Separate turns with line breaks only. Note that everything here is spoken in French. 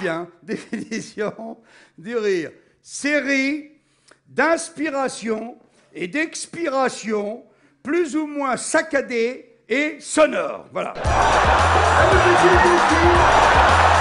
hein. Définition du rire. Série d'inspiration et d'expiration plus ou moins saccadée et sonore. Voilà.